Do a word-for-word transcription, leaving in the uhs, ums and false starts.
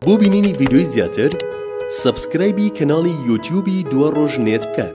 بۆ بینینی ڤیدیۆی زیاتر سبسکرایبی کەناڵی یوتیوبی دووە ڕۆژ نێت بکە.